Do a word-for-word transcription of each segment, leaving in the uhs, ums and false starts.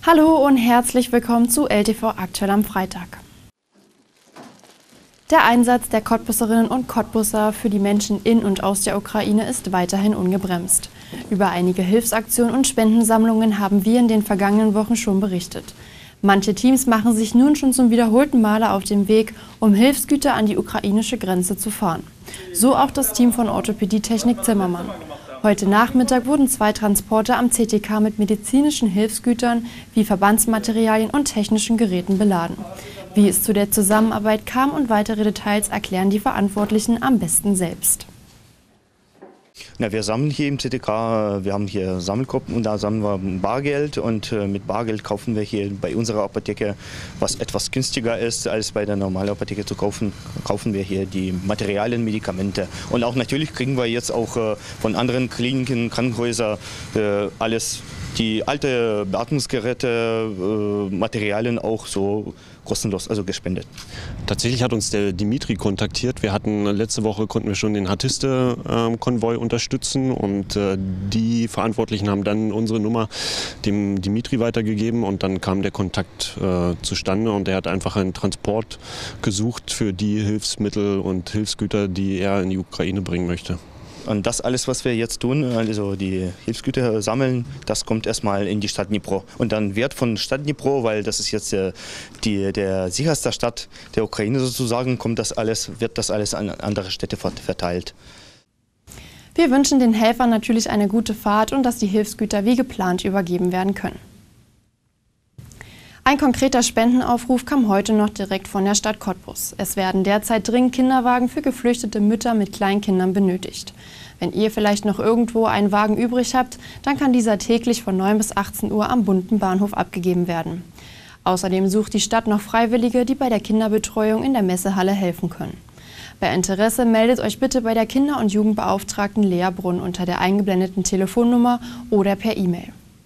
Hallo und herzlich willkommen zu L T V aktuell am Freitag. Der Einsatz der Cottbusserinnen und Cottbusser für die Menschen in und aus der Ukraine ist weiterhin ungebremst. Über einige Hilfsaktionen und Spendensammlungen haben wir in den vergangenen Wochen schon berichtet. Manche Teams machen sich nun schon zum wiederholten Male auf den Weg, um Hilfsgüter an die ukrainische Grenze zu fahren. So auch das Team von Orthopädie-Technik Zimmermann. Heute Nachmittag wurden zwei Transporter am C T K mit medizinischen Hilfsgütern wie Verbandsmaterialien und technischen Geräten beladen. Wie es zu der Zusammenarbeit kam und weitere Details erklären die Verantwortlichen am besten selbst. Na, wir sammeln hier im C T K, wir haben hier Sammelgruppen und da sammeln wir Bargeld und mit Bargeld kaufen wir hier bei unserer Apotheke, was etwas günstiger ist als bei der normalen Apotheke zu kaufen, kaufen wir hier die Materialien, Medikamente. Und auch natürlich kriegen wir jetzt auch von anderen Kliniken, Krankenhäusern alles, die alte Beatmungsgeräte, Materialien auch so kostenlos, also gespendet. Tatsächlich hat uns der Dimitri kontaktiert. Wir hatten letzte Woche konnten wir schon den Hatiste-Konvoi unterstützen und äh, die Verantwortlichen haben dann unsere Nummer dem Dimitri weitergegeben und dann kam der Kontakt äh, zustande und er hat einfach einen Transport gesucht für die Hilfsmittel und Hilfsgüter, die er in die Ukraine bringen möchte. Und das alles, was wir jetzt tun, also die Hilfsgüter sammeln, das kommt erstmal in die Stadt Dnipro. Und dann wird von Stadt Dnipro, weil das ist jetzt die, der sicherste Stadt der Ukraine sozusagen, kommt das alles, wird das alles an andere Städte verteilt. Wir wünschen den Helfern natürlich eine gute Fahrt und dass die Hilfsgüter wie geplant übergeben werden können. Ein konkreter Spendenaufruf kam heute noch direkt von der Stadt Cottbus. Es werden derzeit dringend Kinderwagen für geflüchtete Mütter mit Kleinkindern benötigt. Wenn ihr vielleicht noch irgendwo einen Wagen übrig habt, dann kann dieser täglich von neun bis achtzehn Uhr am bunten Bahnhof abgegeben werden. Außerdem sucht die Stadt noch Freiwillige, die bei der Kinderbetreuung in der Messehalle helfen können. Bei Interesse meldet euch bitte bei der Kinder- und Jugendbeauftragten Lea Brunn unter der eingeblendeten Telefonnummer oder per E-Mail.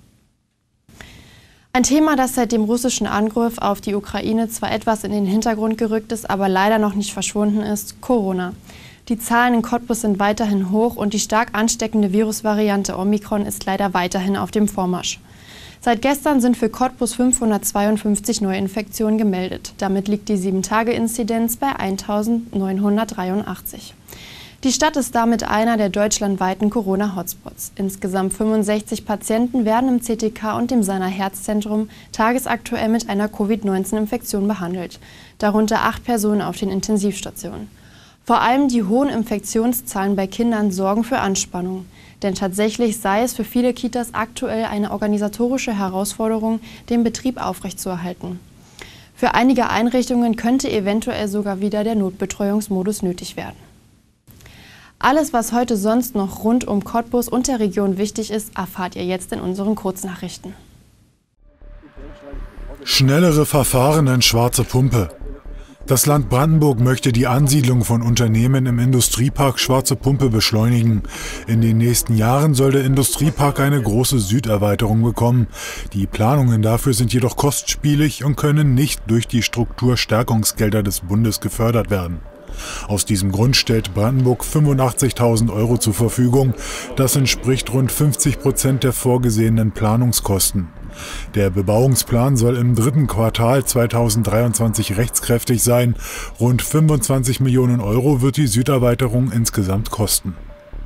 Ein Thema, das seit dem russischen Angriff auf die Ukraine zwar etwas in den Hintergrund gerückt ist, aber leider noch nicht verschwunden ist: Corona. Die Zahlen in Cottbus sind weiterhin hoch und die stark ansteckende Virusvariante Omikron ist leider weiterhin auf dem Vormarsch. Seit gestern sind für Cottbus fünfhundertzweiundfünfzig Neuinfektionen gemeldet. Damit liegt die sieben Tage Inzidenz bei eintausendneunhundertdreiundachtzig. Die Stadt ist damit einer der deutschlandweiten Corona-Hotspots. Insgesamt fünfundsechzig Patienten werden im C T K und dem Seiner Herzzentrum tagesaktuell mit einer Covid neunzehn Infektion behandelt, darunter acht Personen auf den Intensivstationen. Vor allem die hohen Infektionszahlen bei Kindern sorgen für Anspannung. Denn tatsächlich sei es für viele Kitas aktuell eine organisatorische Herausforderung, den Betrieb aufrechtzuerhalten. Für einige Einrichtungen könnte eventuell sogar wieder der Notbetreuungsmodus nötig werden. Alles, was heute sonst noch rund um Cottbus und der Region wichtig ist, erfahrt ihr jetzt in unseren Kurznachrichten. Schnellere Verfahren in Schwarze Pumpe. Das Land Brandenburg möchte die Ansiedlung von Unternehmen im Industriepark Schwarze Pumpe beschleunigen. In den nächsten Jahren soll der Industriepark eine große Süderweiterung bekommen. Die Planungen dafür sind jedoch kostspielig und können nicht durch die Strukturstärkungsgelder des Bundes gefördert werden. Aus diesem Grund stellt Brandenburg fünfundachtzigtausend Euro zur Verfügung. Das entspricht rund fünfzig Prozent der vorgesehenen Planungskosten. Der Bebauungsplan soll im dritten Quartal zweitausenddreiundzwanzig rechtskräftig sein. Rund fünfundzwanzig Millionen Euro wird die Süderweiterung insgesamt kosten.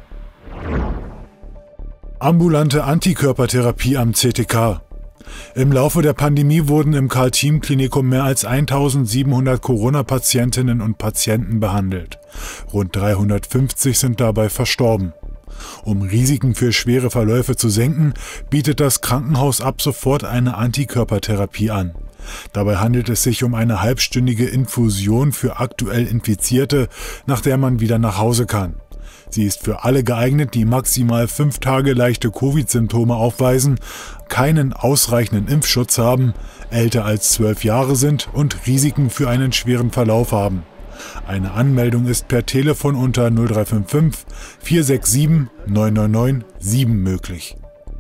Ambulante Antikörpertherapie am C T K. Im Laufe der Pandemie wurden im Karl-Thiem-Klinikum mehr als eintausendsiebenhundert Corona-Patientinnen und Patienten behandelt. Rund dreihundertfünfzig sind dabei verstorben. Um Risiken für schwere Verläufe zu senken, bietet das Krankenhaus ab sofort eine Antikörpertherapie an. Dabei handelt es sich um eine halbstündige Infusion für aktuell Infizierte, nach der man wieder nach Hause kann. Sie ist für alle geeignet, die maximal fünf Tage leichte Covid-Symptome aufweisen, keinen ausreichenden Impfschutz haben, älter als zwölf Jahre sind und Risiken für einen schweren Verlauf haben. Eine Anmeldung ist per Telefon unter null drei fünf fünf, vier sechs sieben, neun neun neun sieben möglich.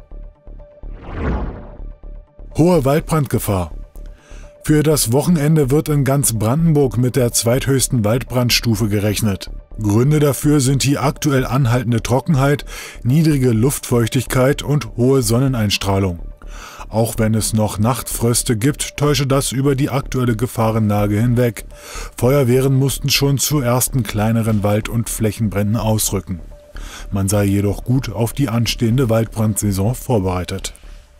Hohe Waldbrandgefahr. Für das Wochenende wird in ganz Brandenburg mit der zweithöchsten Waldbrandstufe gerechnet. Gründe dafür sind die aktuell anhaltende Trockenheit, niedrige Luftfeuchtigkeit und hohe Sonneneinstrahlung. Auch wenn es noch Nachtfröste gibt, täusche das über die aktuelle Gefahrenlage hinweg. Feuerwehren mussten schon zu ersten kleineren Wald- und Flächenbränden ausrücken. Man sei jedoch gut auf die anstehende Waldbrandsaison vorbereitet.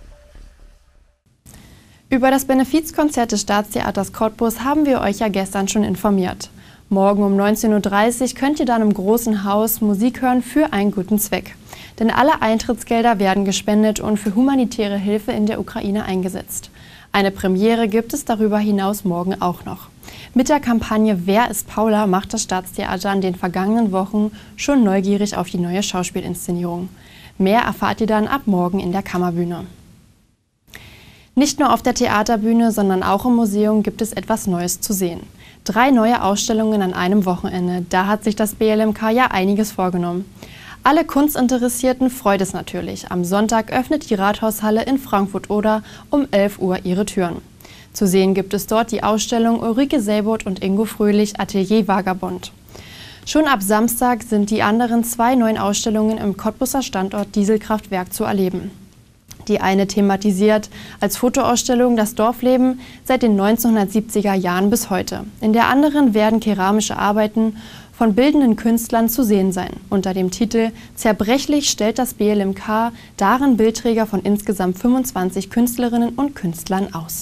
Über das Benefizkonzert des Staatstheaters Cottbus haben wir euch ja gestern schon informiert. Morgen um neunzehn Uhr dreißig könnt ihr dann im Großen Haus Musik hören für einen guten Zweck. Denn alle Eintrittsgelder werden gespendet und für humanitäre Hilfe in der Ukraine eingesetzt. Eine Premiere gibt es darüber hinaus morgen auch noch. Mit der Kampagne Wer ist Paula macht das Staatstheater in den vergangenen Wochen schon neugierig auf die neue Schauspielinszenierung. Mehr erfahrt ihr dann ab morgen in der Kammerbühne. Nicht nur auf der Theaterbühne, sondern auch im Museum gibt es etwas Neues zu sehen. Drei neue Ausstellungen an einem Wochenende. Da hat sich das B L M K ja einiges vorgenommen. Alle Kunstinteressierten freut es natürlich. Am Sonntag öffnet die Rathaushalle in Frankfurt-Oder um elf Uhr ihre Türen. Zu sehen gibt es dort die Ausstellung Ulrike Selboth und Ingo Fröhlich Atelier Vagabond. Schon ab Samstag sind die anderen zwei neuen Ausstellungen im Cottbuser Standort Dieselkraftwerk zu erleben. Die eine thematisiert als Fotoausstellung das Dorfleben seit den neunzehnhundertsiebziger Jahren bis heute. In der anderen werden keramische Arbeiten von bildenden Künstlern zu sehen sein. Unter dem Titel Zerbrechlich stellt das B L M K darin Bildträger von insgesamt fünfundzwanzig Künstlerinnen und Künstlern aus.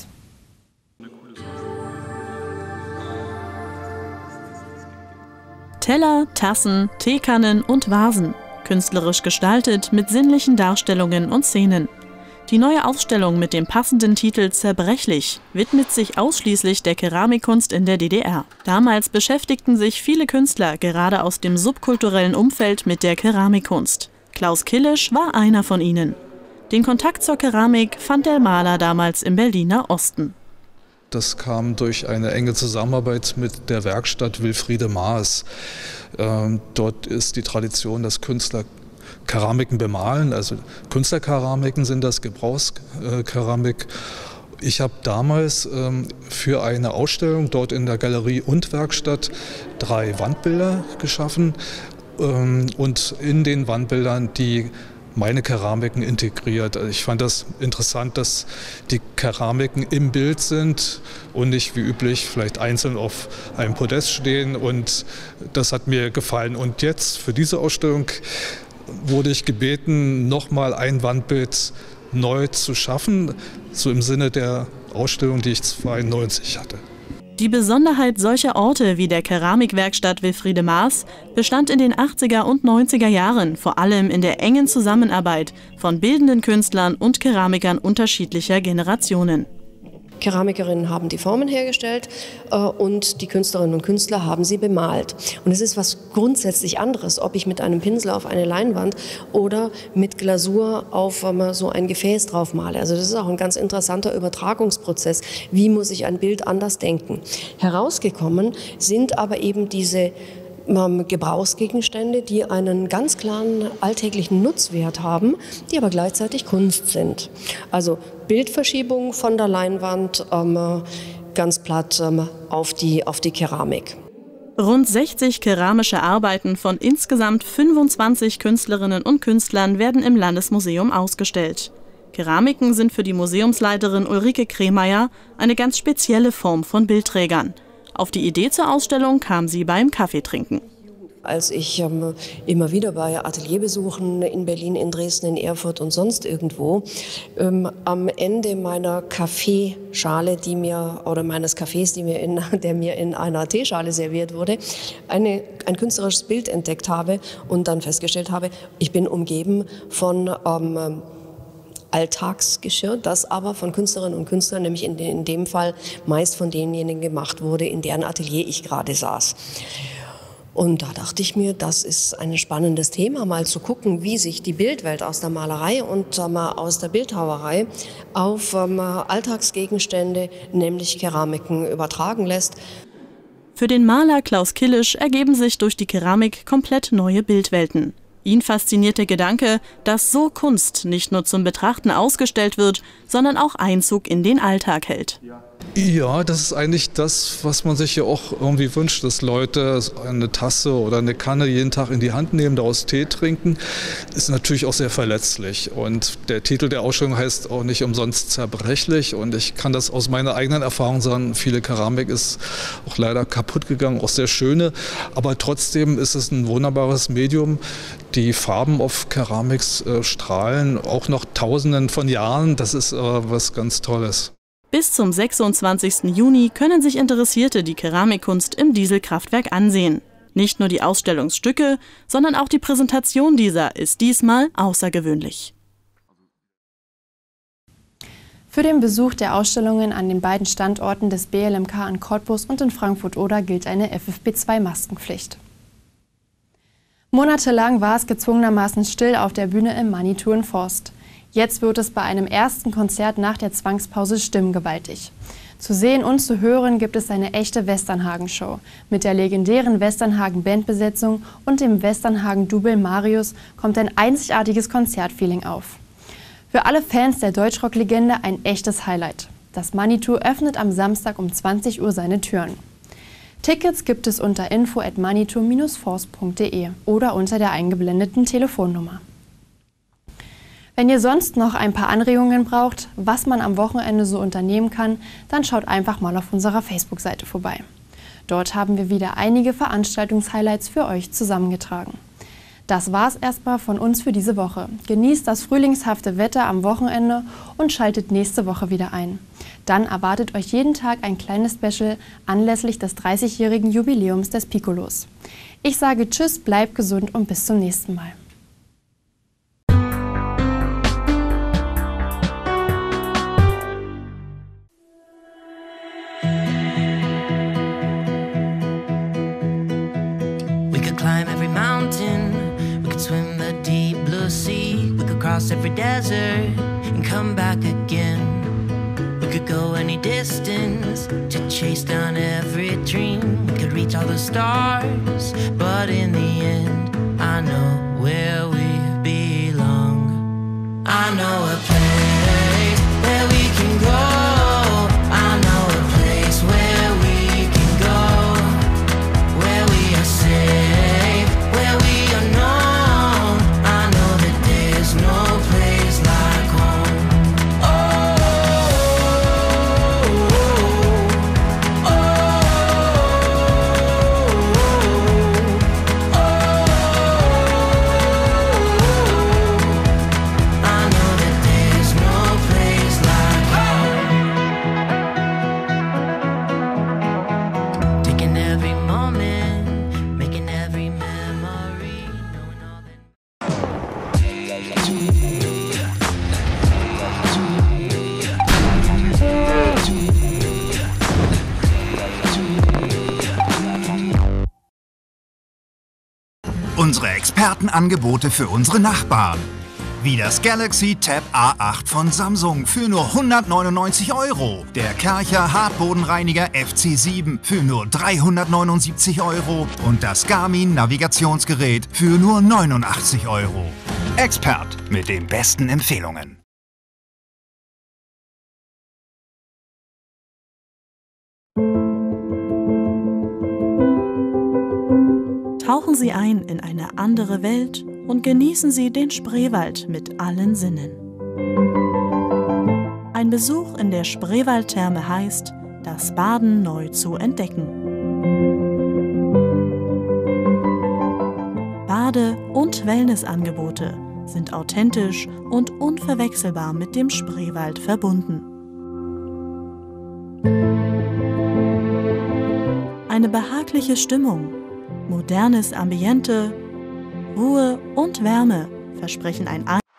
Teller, Tassen, Teekannen und Vasen. Künstlerisch gestaltet mit sinnlichen Darstellungen und Szenen. Die neue Ausstellung mit dem passenden Titel Zerbrechlich widmet sich ausschließlich der Keramikkunst in der D D R. Damals beschäftigten sich viele Künstler gerade aus dem subkulturellen Umfeld mit der Keramikkunst. Klaus Killisch war einer von ihnen. Den Kontakt zur Keramik fand der Maler damals im Berliner Osten. Das kam durch eine enge Zusammenarbeit mit der Werkstatt Wilfriede Maas. Ähm, dort ist die Tradition, dass Künstler Keramiken bemalen, also Künstlerkeramiken sind das, Gebrauchskeramik. Ich habe damals ähm, für eine Ausstellung dort in der Galerie und Werkstatt drei Wandbilder geschaffen ähm, und in den Wandbildern die meine Keramiken integriert. Ich fand das interessant, dass die Keramiken im Bild sind und nicht wie üblich vielleicht einzeln auf einem Podest stehen, und das hat mir gefallen. Und jetzt für diese Ausstellung wurde ich gebeten, nochmal ein Wandbild neu zu schaffen, so im Sinne der Ausstellung, die ich zweiundneunzig hatte. Die Besonderheit solcher Orte wie der Keramikwerkstatt Wilfriede Maas bestand in den achtziger und neunziger Jahren vor allem in der engen Zusammenarbeit von bildenden Künstlern und Keramikern unterschiedlicher Generationen. Keramikerinnen haben die Formen hergestellt äh, und die Künstlerinnen und Künstler haben sie bemalt. Und es ist was grundsätzlich anderes, ob ich mit einem Pinsel auf eine Leinwand oder mit Glasur auf ähm, so ein Gefäß drauf male. Also das ist auch ein ganz interessanter Übertragungsprozess. Wie muss ich ein Bild anders denken? Herausgekommen sind aber eben diese Gebrauchsgegenstände, die einen ganz klaren alltäglichen Nutzwert haben, die aber gleichzeitig Kunst sind. Also Bildverschiebung von der Leinwand ähm, ganz platt ähm, auf die, auf die Keramik. Rund sechzig keramische Arbeiten von insgesamt fünfundzwanzig Künstlerinnen und Künstlern werden im Landesmuseum ausgestellt. Keramiken sind für die Museumsleiterin Ulrike Kremeyer eine ganz spezielle Form von Bildträgern. Auf die Idee zur Ausstellung kam sie beim Kaffeetrinken. Als ich ähm, immer wieder bei Atelierbesuchen in Berlin, in Dresden, in Erfurt und sonst irgendwo ähm, am Ende meiner Kaffeeschale, die mir oder meines Kaffees, die mir in, der mir in einer Teeschale serviert wurde, eine, ein künstlerisches Bild entdeckt habe und dann festgestellt habe, ich bin umgeben von ähm, Alltagsgeschirr, das aber von Künstlerinnen und Künstlern, nämlich in, de, in dem Fall meist von denjenigen gemacht wurde, in deren Atelier ich gerade saß. Und da dachte ich mir, das ist ein spannendes Thema, mal zu gucken, wie sich die Bildwelt aus der Malerei und ähm, aus der Bildhauerei auf ähm, Alltagsgegenstände, nämlich Keramiken, übertragen lässt. Für den Maler Klaus Killisch ergeben sich durch die Keramik komplett neue Bildwelten. Ihn fasziniert der Gedanke, dass so Kunst nicht nur zum Betrachten ausgestellt wird, sondern auch Einzug in den Alltag hält. Ja, das ist eigentlich das, was man sich ja auch irgendwie wünscht, dass Leute eine Tasse oder eine Kanne jeden Tag in die Hand nehmen, daraus Tee trinken, ist natürlich auch sehr verletzlich. Und der Titel der Ausstellung heißt auch nicht umsonst zerbrechlich. Und ich kann das aus meiner eigenen Erfahrung sagen, viele Keramik ist auch leider kaputt gegangen, auch sehr schöne. Aber trotzdem ist es ein wunderbares Medium. Die Farben auf Keramik äh, strahlen auch noch Tausenden von Jahren. Das ist äh, was ganz Tolles. Bis zum sechsundzwanzigsten Juni können sich Interessierte die Keramikkunst im Dieselkraftwerk ansehen. Nicht nur die Ausstellungsstücke, sondern auch die Präsentation dieser ist diesmal außergewöhnlich. Für den Besuch der Ausstellungen an den beiden Standorten des B L M K in Cottbus und in Frankfurt-Oder gilt eine F F P zwei Maskenpflicht. Monatelang war es gezwungenermaßen still auf der Bühne im Manitou in Forst. Jetzt wird es bei einem ersten Konzert nach der Zwangspause stimmgewaltig. Zu sehen und zu hören gibt es eine echte Westernhagen-Show. Mit der legendären Westernhagen-Bandbesetzung und dem Westernhagen-Double Marius kommt ein einzigartiges Konzertfeeling auf. Für alle Fans der Deutschrock-Legende ein echtes Highlight. Das Manitou öffnet am Samstag um zwanzig Uhr seine Türen. Tickets gibt es unter info at manitou Bindestrich forst punkt de oder unter der eingeblendeten Telefonnummer. Wenn ihr sonst noch ein paar Anregungen braucht, was man am Wochenende so unternehmen kann, dann schaut einfach mal auf unserer Facebook-Seite vorbei. Dort haben wir wieder einige Veranstaltungshighlights für euch zusammengetragen. Das war's erstmal von uns für diese Woche. Genießt das frühlingshafte Wetter am Wochenende und schaltet nächste Woche wieder ein. Dann erwartet euch jeden Tag ein kleines Special anlässlich des dreißigjährigen Jubiläums des Piccolos. Ich sage Tschüss, bleibt gesund und bis zum nächsten Mal. Swim the deep blue sea. We could cross every desert and come back again. We could go any distance to chase down every dream. We could reach all the stars, but in the end, I know where we belong. I know a place where we can go. I know a place where we can go, where we are safe, where we are known. No place like home. Oh, oh, oh, oh, oh. I know that there's no place like home. Taking every moment, making every memory, knowing all that. Unsere Expertenangebote für unsere Nachbarn. Wie das Galaxy Tab A acht von Samsung für nur hundertneunundneunzig Euro. Der Kärcher Hartbodenreiniger F C sieben für nur dreihundertneunundsiebzig Euro. Und das Garmin Navigationsgerät für nur neunundachtzig Euro. Expert mit den besten Empfehlungen. Tauchen Sie ein in eine andere Welt und genießen Sie den Spreewald mit allen Sinnen. Ein Besuch in der Spreewaldtherme heißt, das Baden neu zu entdecken. Bade- und Wellnessangebote sind authentisch und unverwechselbar mit dem Spreewald verbunden. Eine behagliche Stimmung, modernes Ambiente, Ruhe und Wärme versprechen ein An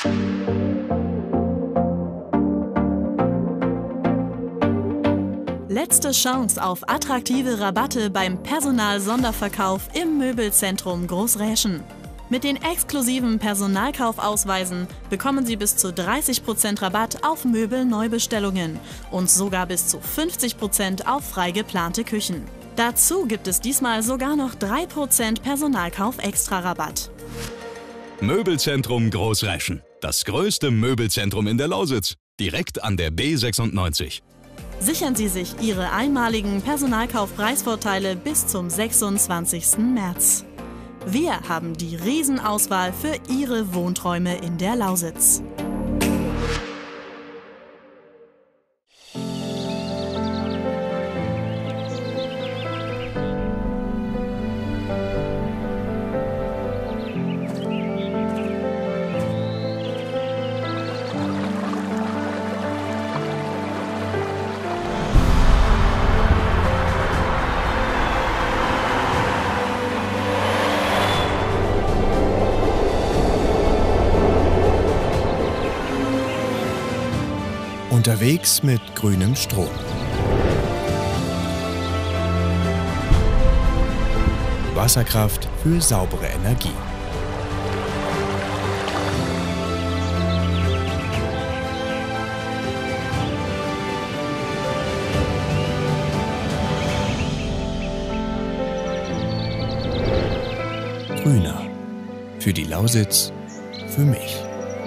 Letzte Chance auf attraktive Rabatte beim Personal-Sonderverkauf im Möbelzentrum Großräschen. Mit den exklusiven Personalkaufausweisen bekommen Sie bis zu dreißig Prozent Rabatt auf Möbelneubestellungen und sogar bis zu fünfzig Prozent auf frei geplante Küchen. Dazu gibt es diesmal sogar noch drei Prozent Personalkauf-Extra-Rabatt. Möbelzentrum Großräschen. Das größte Möbelzentrum in der Lausitz. Direkt an der B sechsundneunzig. Sichern Sie sich Ihre einmaligen Personalkaufpreisvorteile bis zum sechsundzwanzigsten März. Wir haben die Riesenauswahl für Ihre Wohnträume in der Lausitz. Unterwegs mit grünem Strom. Wasserkraft für saubere Energie. Grüner. Für die Lausitz, für mich.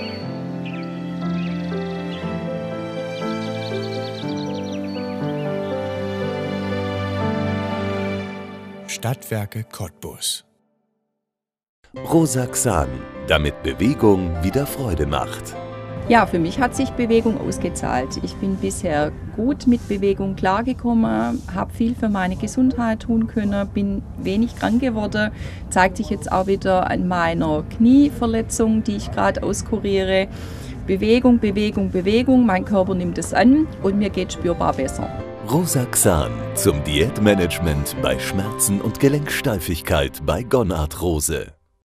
Stadtwerke Cottbus. Rosaxan, damit Bewegung wieder Freude macht. Ja, für mich hat sich Bewegung ausgezahlt. Ich bin bisher gut mit Bewegung klargekommen, habe viel für meine Gesundheit tun können, bin wenig krank geworden. Zeigt sich jetzt auch wieder an meiner Knieverletzung, die ich gerade auskuriere. Bewegung, Bewegung, Bewegung, mein Körper nimmt es an und mir geht spürbar besser. Rosaxan zum Diätmanagement bei Schmerzen und Gelenksteifigkeit bei Gonarthrose.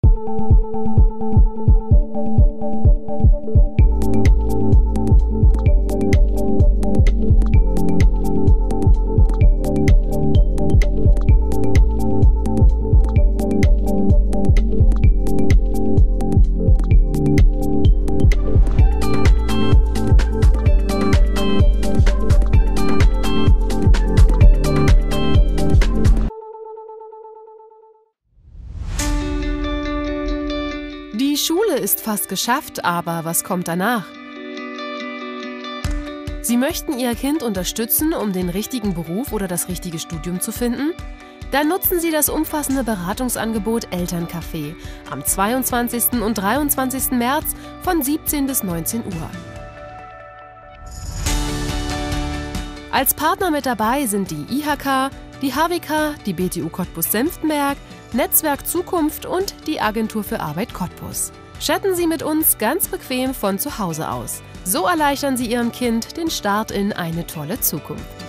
Die Schule ist fast geschafft, aber was kommt danach? Sie möchten Ihr Kind unterstützen, um den richtigen Beruf oder das richtige Studium zu finden? Dann nutzen Sie das umfassende Beratungsangebot Elterncafé am zweiundzwanzigsten und dreiundzwanzigsten März von siebzehn bis neunzehn Uhr. Als Partner mit dabei sind die I H K, die H W K, die B T U Cottbus-Senftenberg, Netzwerk Zukunft und die Agentur für Arbeit Cottbus. Chatten Sie mit uns ganz bequem von zu Hause aus. So erleichtern Sie Ihrem Kind den Start in eine tolle Zukunft.